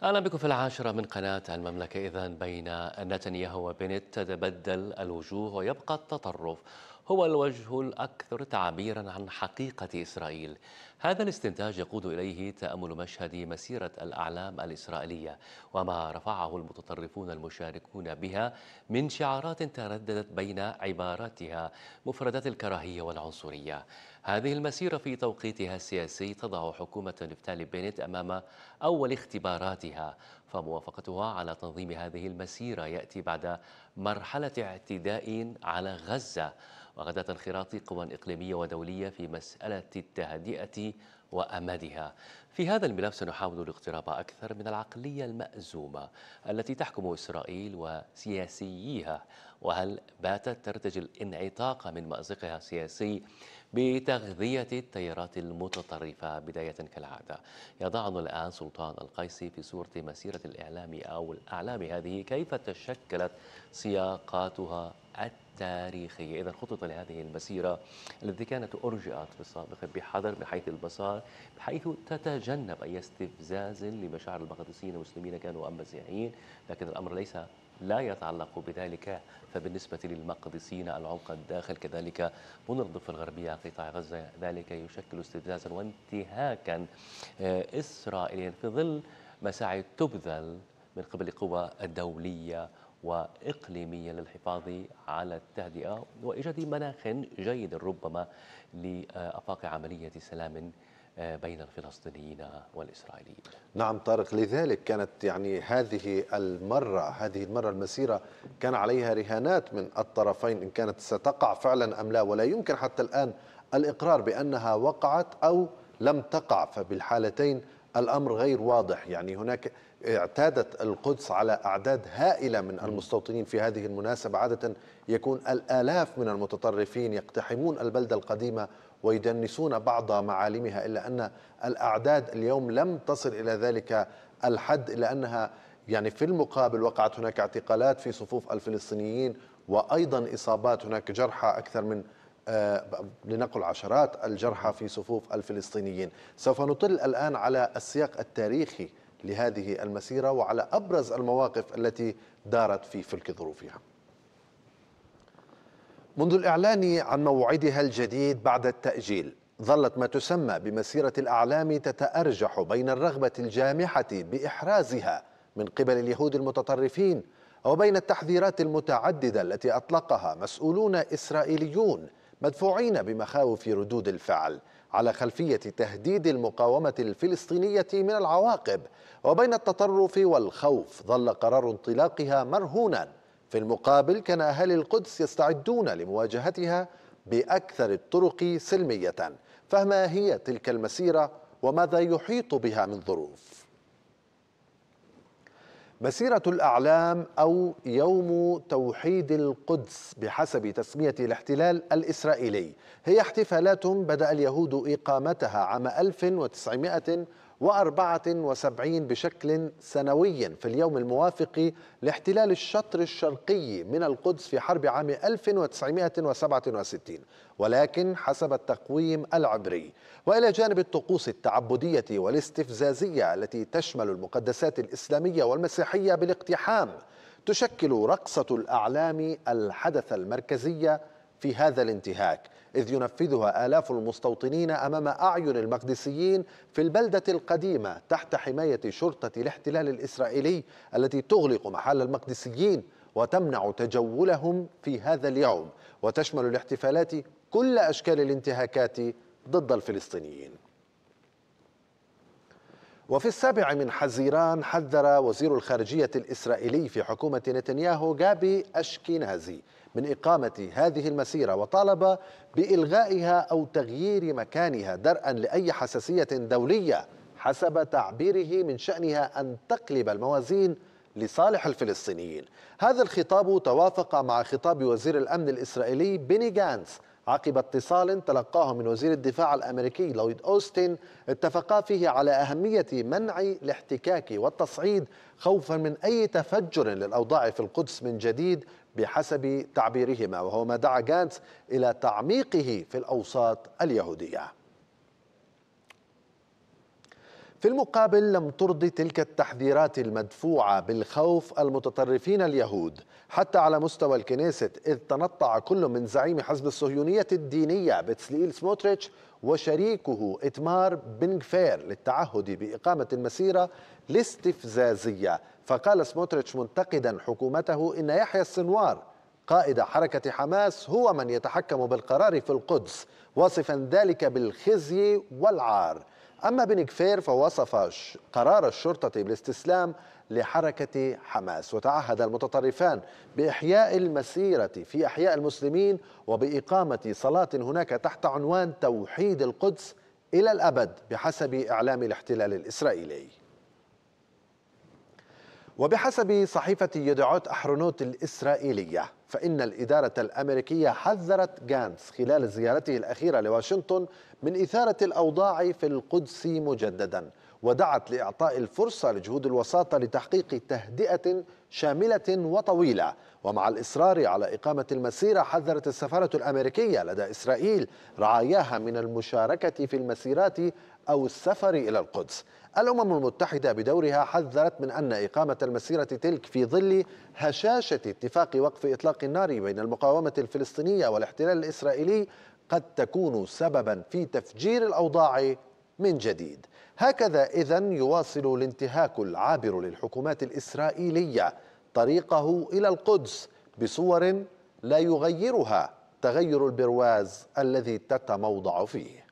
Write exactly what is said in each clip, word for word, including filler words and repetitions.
أهلا بكم في العاشرة من قناة المملكة. إذن بين نتنياهو وبنت تتبدل الوجوه ويبقى التطرف هو الوجه الأكثر تعبيرا عن حقيقة إسرائيل. هذا الاستنتاج يقود إليه تأمل مشهد مسيرة الأعلام الإسرائيلية وما رفعه المتطرفون المشاركون بها من شعارات ترددت بين عباراتها مفردات الكراهية والعنصرية. هذه المسيرة في توقيتها السياسي تضع حكومة نفتالي بنت أمام أول اختباراتها، فموافقتها على تنظيم هذه المسيرة يأتي بعد مرحلة اعتداء على غزة وغدا انخراط قوى إقليمية ودولية في مسألة التهدئة وأمدها. في هذا الملف سنحاول الاقتراب أكثر من العقلية المأزومة التي تحكم إسرائيل وسياسييها، وهل باتت ترتجي الانعتاق من مأزقها السياسي بتغذية التيارات المتطرفة. بداية كالعادة يضعنا الآن سلطان القيسي في صورة مسيرة الإعلام أو الأعلام هذه، كيف تشكلت سياقاتها التاريخية. إذا خطط لهذه المسيرة التي كانت أرجئت في السابق بحذر من حيث المسار، بحيث تتجنب أي استفزاز لمشاعر المقدسيين المسلمين كانوا أم مسيحيين، لكن الأمر ليس لا يتعلق بذلك. فبالنسبة للمقدسيين العمق الداخل كذلك من الضفة الغربية قطاع غزة، ذلك يشكل استفزازا وانتهاكا إسرائيليا في ظل مساعي تبذل من قبل القوى الدولية وإقليمية للحفاظ على التهدئة وإيجاد مناخ جيد ربما لآفاق عملية سلام بين الفلسطينيين والإسرائيليين. نعم طارق، لذلك كانت يعني هذه المرة هذه المرة المسيرة كان عليها رهانات من الطرفين إن كانت ستقع فعلا أم لا، ولا يمكن حتى الآن الإقرار بأنها وقعت أو لم تقع، فبالحالتين الأمر غير واضح. يعني هناك اعتادت القدس على أعداد هائلة من المستوطنين في هذه المناسبة، عادة يكون الآلاف من المتطرفين يقتحمون البلدة القديمة ويدنسون بعض معالمها، إلا أن الأعداد اليوم لم تصل إلى ذلك الحد، إلا أنها يعني في المقابل وقعت هناك اعتقالات في صفوف الفلسطينيين وأيضا إصابات، هناك جرحى أكثر من آه لنقل عشرات الجرحى في صفوف الفلسطينيين. سوف نطل الآن على السياق التاريخي لهذه المسيرة وعلى أبرز المواقف التي دارت في فلك ظروفها. منذ الإعلان عن موعدها الجديد بعد التأجيل، ظلت ما تسمى بمسيرة الأعلام تتأرجح بين الرغبة الجامحة بإحرازها من قبل اليهود المتطرفين وبين التحذيرات المتعددة التي أطلقها مسؤولون إسرائيليون مدفوعين بمخاوف ردود الفعل على خلفية تهديد المقاومة الفلسطينية من العواقب. وبين التطرف والخوف ظل قرار انطلاقها مرهونا. في المقابل كان أهالي القدس يستعدون لمواجهتها بأكثر الطرق سلمية. فما هي تلك المسيرة وماذا يحيط بها من ظروف؟ مسيرة الأعلام أو يوم توحيد القدس بحسب تسمية الاحتلال الإسرائيلي هي احتفالات بدأ اليهود إقامتها عام ألف وتسعمائة وأربعة وسبعين بشكل سنوي في اليوم الموافق لاحتلال الشطر الشرقي من القدس في حرب عام ألف وتسعمائة وسبعة وستين، ولكن حسب التقويم العبري. وإلى جانب الطقوس التعبدية والاستفزازية التي تشمل المقدسات الإسلامية والمسيحية بالاقتحام، تشكل رقصة الأعلام الحدث المركزي في هذا الانتهاك، إذ ينفذها آلاف المستوطنين أمام أعين المقدسيين في البلدة القديمة تحت حماية شرطة الاحتلال الإسرائيلي التي تغلق محل المقدسيين وتمنع تجولهم في هذا اليوم. وتشمل الاحتفالات كل أشكال الانتهاكات ضد الفلسطينيين. وفي السابع من حزيران حذر وزير الخارجية الإسرائيلي في حكومة نتنياهو جابي أشكينازي من إقامة هذه المسيرة، وطالب بإلغائها أو تغيير مكانها درءا لأي حساسية دولية حسب تعبيره من شأنها أن تقلب الموازين لصالح الفلسطينيين. هذا الخطاب توافق مع خطاب وزير الأمن الإسرائيلي بيني جانتس عقب اتصال تلقاه من وزير الدفاع الأمريكي لويد أوستن، اتفقا فيه على أهمية منع الاحتكاك والتصعيد خوفا من أي تفجر للأوضاع في القدس من جديد بحسب تعبيرهما، وهو ما دعا جانتس إلى تعميقه في الأوساط اليهودية. في المقابل لم ترضي تلك التحذيرات المدفوعة بالخوف المتطرفين اليهود حتى على مستوى الكنيست، إذ تنطع كل من زعيم حزب الصهيونية الدينية بتسليل سموتريتش وشريكه إتمار بن غفير للتعهد بإقامة المسيرة الاستفزازية. فقال سموتريتش منتقدا حكومته إن يحيى السنوار قائد حركة حماس هو من يتحكم بالقرار في القدس، واصفا ذلك بالخزي والعار. أما بن غفير فوصف قرار الشرطة بالاستسلام لحركة حماس، وتعهد المتطرفان بإحياء المسيرة في أحياء المسلمين وبإقامة صلاة هناك تحت عنوان توحيد القدس إلى الأبد بحسب إعلام الاحتلال الإسرائيلي. وبحسب صحيفة يدعوت أحرونوت الإسرائيلية، فإن الإدارة الأمريكية حذرت جانتس خلال زيارته الأخيرة لواشنطن من إثارة الأوضاع في القدس مجددا، ودعت لإعطاء الفرصة لجهود الوساطة لتحقيق تهدئة شاملة وطويلة. ومع الإصرار على إقامة المسيرة، حذرت السفارة الأمريكية لدى إسرائيل رعاياها من المشاركة في المسيرات أو السفر إلى القدس. الأمم المتحدة بدورها حذرت من أن إقامة المسيرة تلك في ظل هشاشة اتفاق وقف إطلاق النار بين المقاومة الفلسطينية والاحتلال الإسرائيلي قد تكون سببا في تفجير الأوضاع من جديد. هكذا إذن يواصل الانتهاك العابر للحكومات الإسرائيلية طريقه إلى القدس بصور لا يغيرها تغير البرواز الذي تتموضع فيه.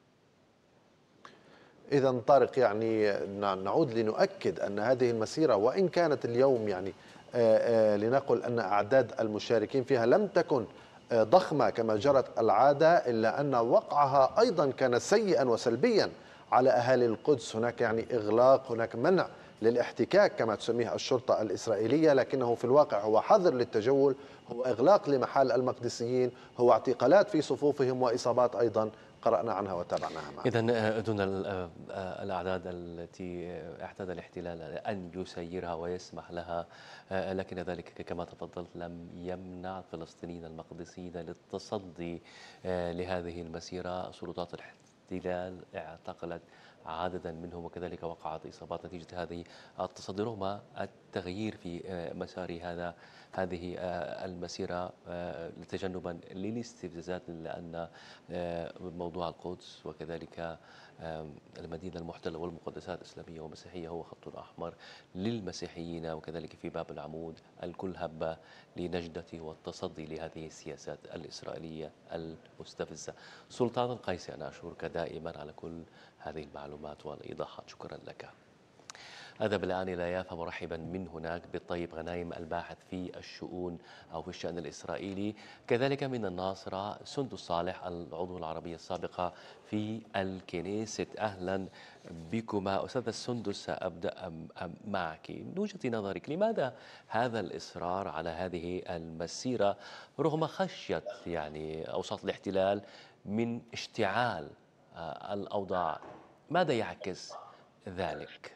إذا طارق، يعني نعود لنؤكد أن هذه المسيرة وإن كانت اليوم يعني آآ آآ لنقل أن أعداد المشاركين فيها لم تكن ضخمة كما جرت العادة، إلا أن وقعها أيضا كان سيئا وسلبيا على أهالي القدس. هناك يعني إغلاق، هناك منع للاحتكاك كما تسميه الشرطة الإسرائيلية، لكنه في الواقع هو حظر للتجول، هو إغلاق لمحال المقدسيين، هو اعتقالات في صفوفهم وإصابات أيضا قرأنا عنها وتابعناها معنا. إذا دون الأعداد التي اعتاد الاحتلال أن يسيرها ويسمح لها، لكن ذلك كما تفضلت لم يمنع الفلسطينيين المقدسيين للتصدي لهذه المسيرة. سلطات الاحتلال اعتقلت عددا منهم وكذلك وقعت إصابات نتيجة هذه التصدي، رغم التغيير في مسار هذا هذه المسيرة تجنبا للاستفزازات، لأن موضوع القدس وكذلك المدينة المحتلة والمقدسات الإسلامية ومسيحية هو خط أحمر للمسيحيين، وكذلك في باب العمود الكل هب لنجدة والتصدي لهذه السياسات الإسرائيلية المستفزة. سلطان القيسي، أنا أشكرك دائما على كل هذه المعلومات والإيضاحات، شكرا لك. أذهب الآن إلى يافا مرحبا من هناك بالطيب غنايم الباحث في الشؤون أو في الشأن الإسرائيلي، كذلك من الناصرة سندس صالح العضو العربية السابقة في الكنيست. أهلا بكما. أستاذ سندس، أبدأ معك من وجهة نظرك، لماذا هذا الإصرار على هذه المسيرة رغم خشية يعني أوساط الاحتلال من اشتعال الأوضاع؟ ماذا يعكس ذلك؟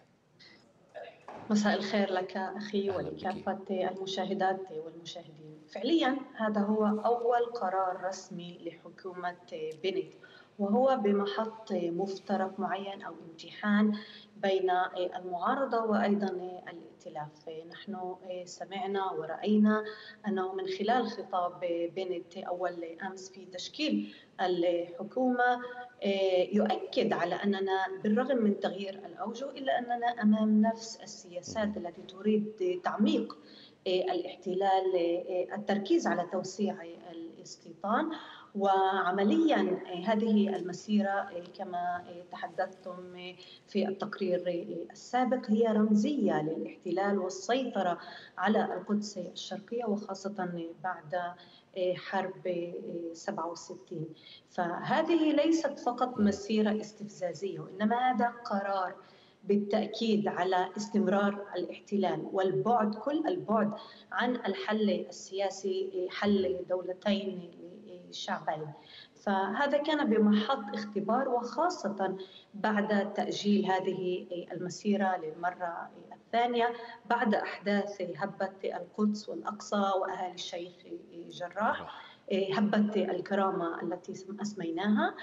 مساء الخير لك أخي ولكافة المشاهدات والمشاهدين. فعليا هذا هو أول قرار رسمي لحكومة بنت، وهو بمحط مفترق معين أو امتحان بين المعارضة وأيضا الائتلاف. نحن سمعنا ورأينا أنه من خلال خطاب بنت أول أمس في تشكيل الحكومة يؤكد على أننا بالرغم من تغيير الأوجه إلا أننا أمام نفس السياسات التي تريد تعميق الاحتلال، التركيز على توسيع الاستيطان. وعمليا هذه المسيرة كما تحدثتم في التقرير السابق هي رمزية للاحتلال والسيطرة على القدس الشرقية، وخاصة بعد حرب سبعة وستين. فهذه ليست فقط مسيرة استفزازية، وإنما هذا قرار بالتأكيد على استمرار الاحتلال والبعد كل البعد عن الحل السياسي، حل دولتين شعبين. فهذا كان بمحض اختبار، وخاصة بعد تأجيل هذه المسيرة للمرة الثانية بعد أحداث هبة القدس والأقصى وأهالي الشيخ جراح، هبة الكرامة التي أسميناها.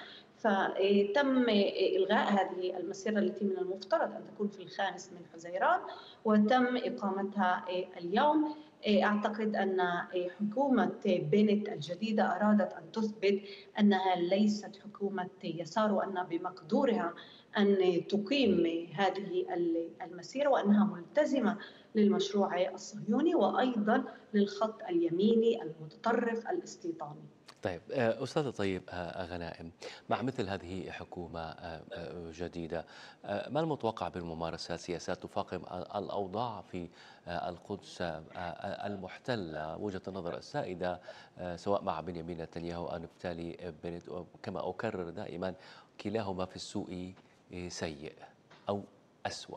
فتم إلغاء هذه المسيرة التي من المفترض أن تكون في الخامس من حزيران وتم إقامتها اليوم. أعتقد أن حكومة بنت الجديدة أرادت أن تثبت أنها ليست حكومة يسار، وأن بمقدورها أن تقيم هذه المسيرة، وأنها ملتزمة للمشروع الصهيوني وأيضا للخط اليميني المتطرف الاستيطاني. طيب أستاذة طيب غنائم، مع مثل هذه حكومة جديدة ما المتوقع بالممارسات؟ سياسات تفاقم الأوضاع في القدس المحتلة، وجهة النظر السائدة سواء مع بنيامين نتنياهو أو نفتالي بنت، كما أكرر دائما كلاهما في السوء سيء أو أسوأ.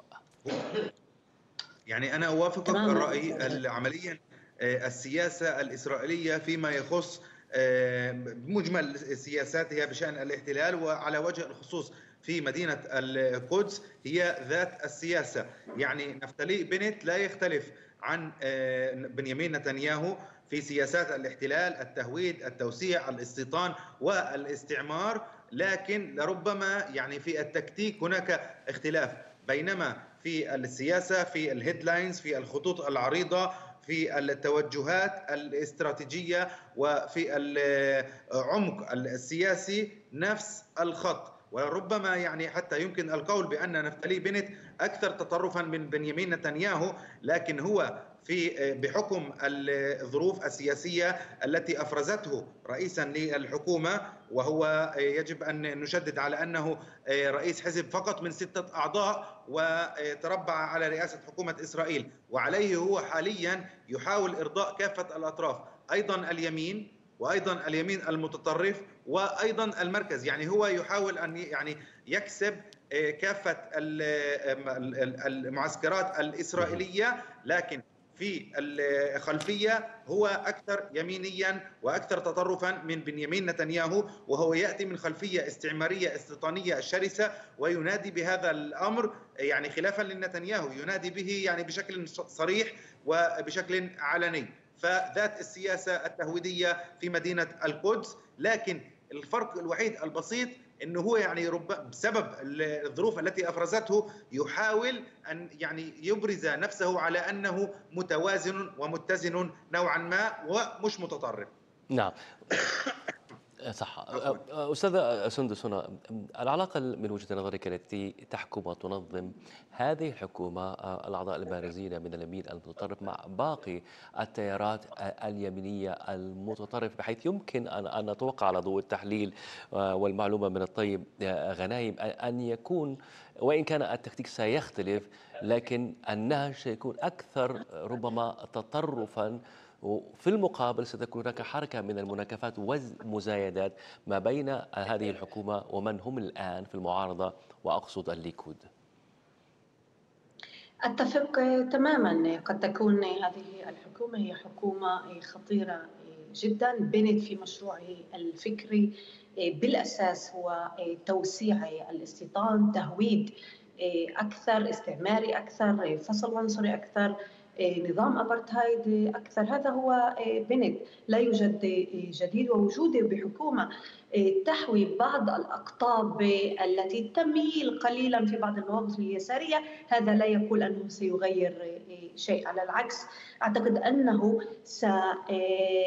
يعني أنا أوافقك الرأي. عمليا السياسة الإسرائيلية فيما يخص بمجمل سياساتها بشأن الاحتلال وعلى وجه الخصوص في مدينة القدس هي ذات السياسة. يعني نفتالي بنت لا يختلف عن بنيامين نتنياهو في سياسات الاحتلال، التهويد، التوسيع، الاستيطان والاستعمار، لكن لربما يعني في التكتيك هناك اختلاف، بينما في السياسة، في الهيدلاينز، في الخطوط العريضة، في التوجهات الاستراتيجية وفي العمق السياسي نفس الخط. وربما يعني حتى يمكن القول بأن نفتالي بنت أكثر تطرفا من بنيامين نتنياهو، لكن هو في بحكم الظروف السياسية التي أفرزته رئيسا للحكومة، وهو يجب أن نشدد على أنه رئيس حزب فقط من ستة أعضاء وتربع على رئاسة حكومة إسرائيل، وعليه هو حاليا يحاول إرضاء كافة الأطراف، أيضا اليمين وأيضا اليمين المتطرف وأيضا المركز. يعني هو يحاول أن يعني يكسب كافة المعسكرات الإسرائيلية، لكن في الخلفية هو أكثر يمينيا وأكثر تطرفا من بنيامين نتنياهو، وهو يأتي من خلفية استعمارية استيطانية شرسة وينادي بهذا الأمر يعني خلافا لنتنياهو، ينادي به يعني بشكل صريح وبشكل علني. فذات السياسة التهويدية في مدينة القدس، لكن الفرق الوحيد البسيط انه هو يعني رب بسبب الظروف التي افرزته يحاول ان يعني يبرز نفسه على انه متوازن ومتزن نوعا ما ومش متطرف. نعم صح. أستاذة سندس، هنا العلاقة من وجهة نظرك التي تحكم وتنظم هذه الحكومة الأعضاء البارزين من اليمين المتطرف مع باقي التيارات اليمينية المتطرف، بحيث يمكن أن نتوقع على ضوء التحليل والمعلومة من الطيب غنايم أن يكون، وإن كان التكتيك سيختلف، لكن النهج سيكون أكثر ربما تطرفا، وفي المقابل ستكون هناك حركة من المناكفات والمزايدات ما بين هذه الحكومة ومن هم الآن في المعارضة، وأقصد الليكود. أتفق تماما. قد تكون هذه الحكومة هي حكومة خطيرة جدا. بنت في مشروعه الفكري بالأساس هو توسيع الاستيطان، تهويد أكثر، استعماري أكثر، فصل عنصري أكثر، نظام أبرتهايد أكثر. هذا هو بنت، لا يوجد جديد. ووجوده بحكومة تحوي بعض الأقطاب التي تميل قليلا في بعض المواقف اليسارية، هذا لا يقول أنه سيغير شيء، على العكس أعتقد أنه سيؤدي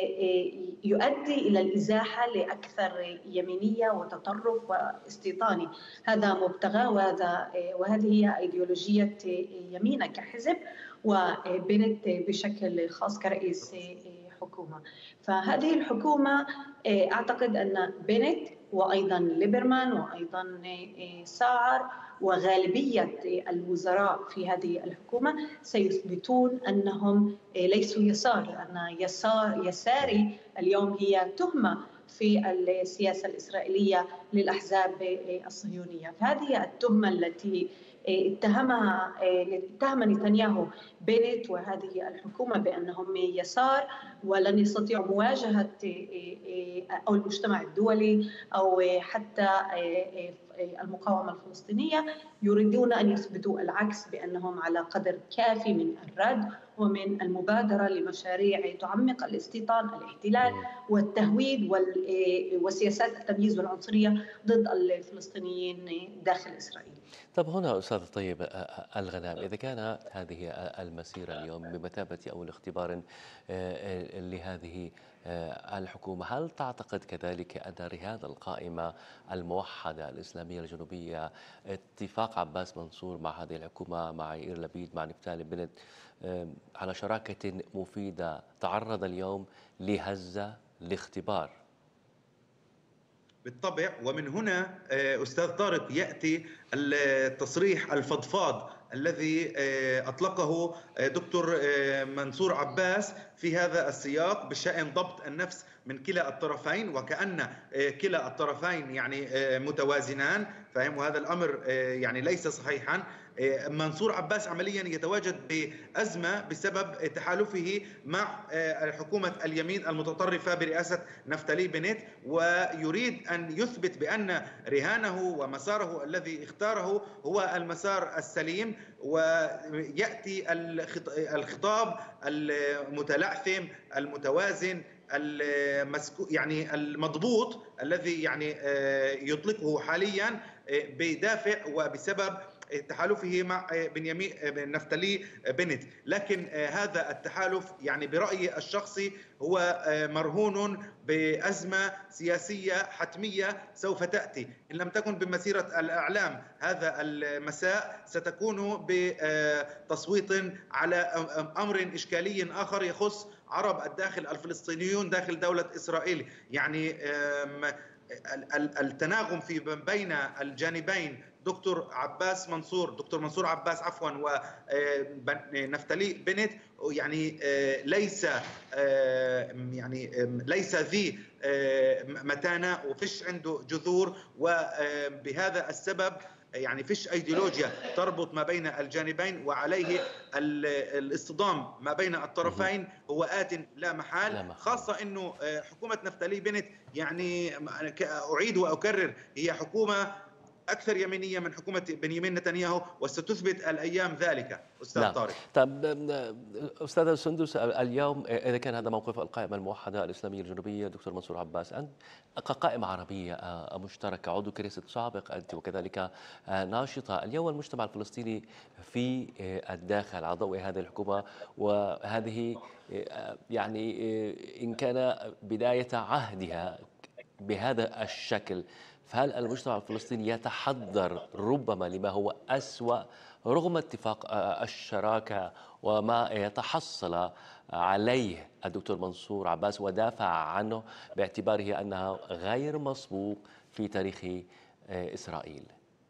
إلى الإزاحة لأكثر يمينية وتطرف واستيطاني. هذا مبتغى، وهذا وهذه هي أيديولوجية يمين كحزب، وبنت بشكل خاص كرئيس حكومة. فهذه الحكومة أعتقد أن بنت وأيضا ليبرمان وأيضا ساعر وغالبية الوزراء في هذه الحكومة سيثبتون أنهم ليسوا يسار، لأن يسار يساري اليوم هي تهمة في السياسة الإسرائيلية للأحزاب الصهيونية. فهذه التهمة التي اتهمها اتهم نتنياهو بنت وهذه الحكومة بأنهم يسار ولن يستطيعوا مواجهة أو المجتمع الدولي أو حتى المقاومة الفلسطينية يريدون أن يثبتوا العكس، بأنهم على قدر كافي من الرد ومن المبادرة لمشاريع تعمق الاستيطان، الاحتلال والتهويد وسياسات التمييز والعنصرية ضد الفلسطينيين داخل إسرائيل. طب هنا أستاذ طيب الغنام، إذا كان هذه المسيرة اليوم بمثابة أول اختبار لهذه الحكومة، هل تعتقد كذلك أن رهان القائمة الموحدة الإسلامية الجنوبية، اتفاق عباس منصور مع هذه الحكومة، مع يائير لبيد، مع نفتالي بنت، على شراكة مفيدة، تعرض اليوم لهزة، لاختبار؟ بالطبع، ومن هنا أستاذ طارق يأتي التصريح الفضفاض الذي أطلقه دكتور منصور عباس في هذا السياق بشأن ضبط النفس من كلا الطرفين، وكأن كلا الطرفين يعني متوازنان، فهم؟ وهذا الأمر يعني ليس صحيحا. منصور عباس عمليا يتواجد بأزمة بسبب تحالفه مع حكومة اليمين المتطرفة برئاسة نفتالي بنت، ويريد أن يثبت بأن رهانه ومساره الذي اختاره هو المسار السليم. ويأتي الخطاب المتلعثم المتوازن المسكو يعني المضبوط الذي يعني يطلقه حاليا بدافع وبسبب تحالفه مع بنيامين نفتالي بنت. لكن هذا التحالف يعني برأيي الشخصي هو مرهون بأزمة سياسية حتمية سوف تأتي، إن لم تكن بمسيرة الأعلام هذا المساء ستكون بتصويت على أمر إشكالي آخر يخص عرب الداخل الفلسطينيون داخل دولة إسرائيل. يعني التناغم في بين الجانبين دكتور عباس منصور دكتور منصور عباس عفوا ونفتالي بنت يعني ليس يعني ليس ذي متانة وفيش عنده جذور، وبهذا السبب يعني فيش ايديولوجيا تربط ما بين الجانبين، وعليه الاصطدام ما بين الطرفين هو آت لا محال، خاصة انه حكومة نفتالي بنت يعني اعيد واكرر هي حكومة أكثر يمينية من حكومة بنيامين نتنياهو، وستثبت الأيام ذلك. أستاذ نعم. طارق. طب أستاذ سندس، اليوم إذا كان هذا موقف القائمة الموحدة الإسلامية الجنوبية دكتور منصور عباس، أنت كقائمة عربية مشتركة، عضو كنيست سابق أنت وكذلك ناشطة، اليوم المجتمع الفلسطيني في الداخل على ضوء هذه الحكومة، وهذه يعني إن كان بداية عهدها بهذا الشكل، فهل المجتمع الفلسطيني يتحضر ربما لما هو أسوأ رغم اتفاق الشراكة وما يتحصل عليه الدكتور منصور عباس ودافع عنه باعتباره أنها غير مسبوق في تاريخ إسرائيل؟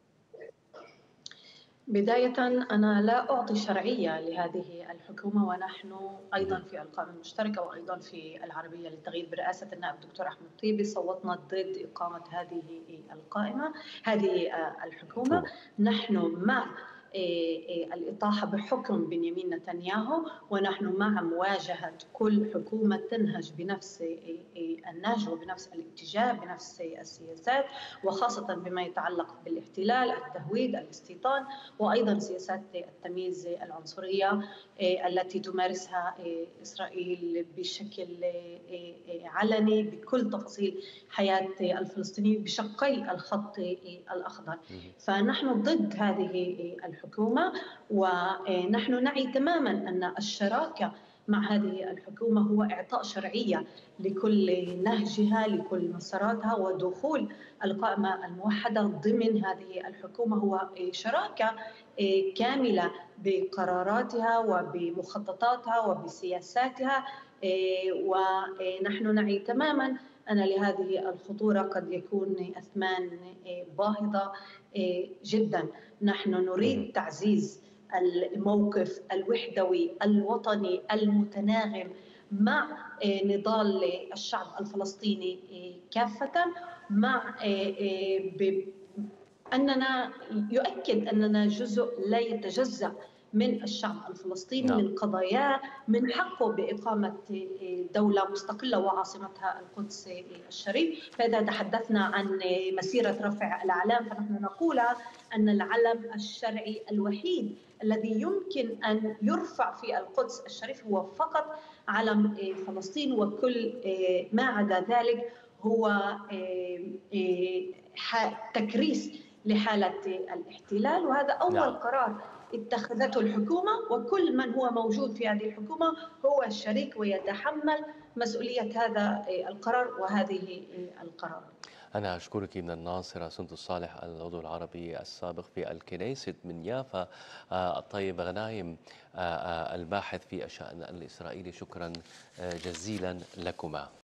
بداية أنا لا أعطي شرعية لهذه الحكومة، ونحن أيضا في القائمة المشتركة وأيضا في العربية للتغيير برئاسة النائب الدكتور أحمد طيبي صوتنا ضد إقامة هذه القائمة هذه الحكومة. نحن مع الإطاحة بحكم بنيامين نتنياهو، ونحن مع مواجهة كل حكومة تنهج بنفس النهج وبنفس الاتجاه بنفس السياسات، وخاصة بما يتعلق بالاحتلال، التهويد، الاستيطان، وأيضا سياسات التمييز العنصرية التي تمارسها إسرائيل بشكل علني بكل تفاصيل حياة الفلسطينيين بشقي الخط الأخضر. فنحن ضد هذه الحكومة، ونحن نعي تماما أن الشراكة مع هذه الحكومة هو إعطاء شرعية لكل نهجها لكل مساراتها، ودخول القائمة الموحدة ضمن هذه الحكومة هو شراكة كاملة بقراراتها وبمخططاتها وبسياساتها. ونحن نعي تماما أن لهذه الخطورة قد يكون أثمان باهظة جدا. نحن نريد تعزيز الموقف الوحدوي الوطني المتناغم مع نضال الشعب الفلسطيني كافة، مع أننا يؤكد أننا جزء لا يتجزأ من الشعب الفلسطيني، نعم. من قضاياه، من حقه بإقامة دولة مستقلة وعاصمتها القدس الشريف. فإذا تحدثنا عن مسيرة رفع الأعلام فنحن نقول أن العلم الشرعي الوحيد الذي يمكن أن يرفع في القدس الشريف هو فقط علم فلسطين، وكل ما عدا ذلك هو تكريس لحالة الاحتلال. وهذا أول نعم. قرار اتخذته الحكومة، وكل من هو موجود في هذه الحكومة هو الشريك ويتحمل مسؤولية هذا القرار وهذه القرار. أنا أشكرك من الناصرة سندس صالح، العضو العربي السابق في الكنيست من يافا. الطيب غنايم الباحث في الشأن الإسرائيلي، شكرا جزيلا لكما.